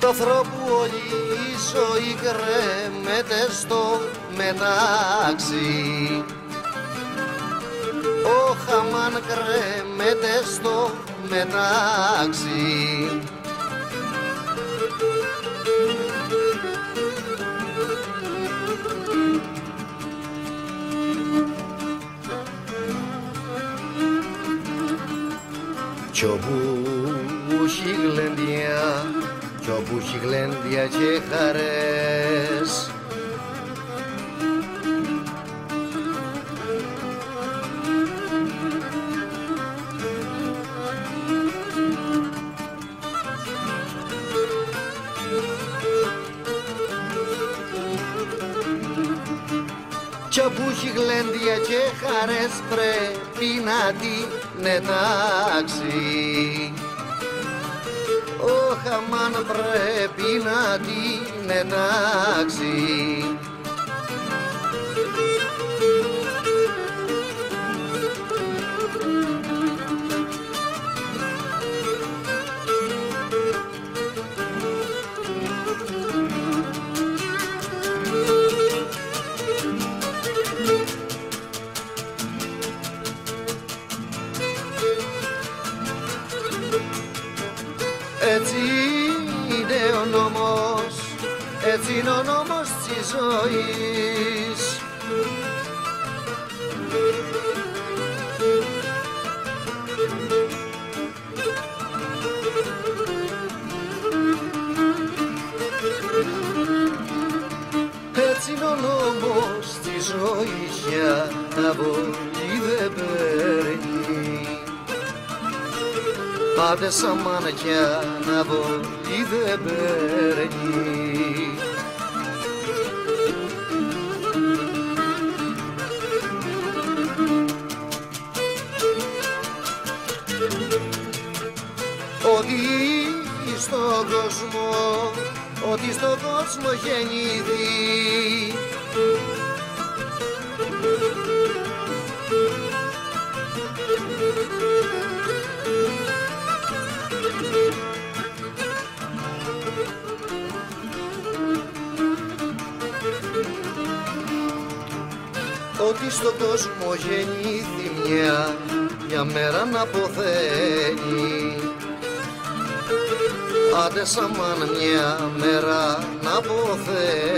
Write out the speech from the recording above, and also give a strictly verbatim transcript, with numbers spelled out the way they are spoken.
του ανθρώπου όλη η ζωή κρέμεται στο μετάξι. Ο χαμάν κρέμεται στο μετάξι. Κι όπου έχει γλέντια, κι όπου έχει γλέντια και χαρές, κι όπου έχει γλέντια και χαρές πρέπει να την εντάξει. Ο χαμάν πρέπει να την εντάξει. Έτσι είναι ο νόμος, έτσι είναι ο νόμος της ζωής. Έτσι είναι ο νόμος της ζωής, για να βολή δεν παίρνει. Πάτε σαν μάνακια να βολή δεν παίρνει. Ότι στον κόσμο, ότι στον κόσμο γεννήθη, ότι στον κόσμο γεννήθη μια, μια μέρα να αποθένει. Άντε σαν μάνα μια μέρα να αποθένει.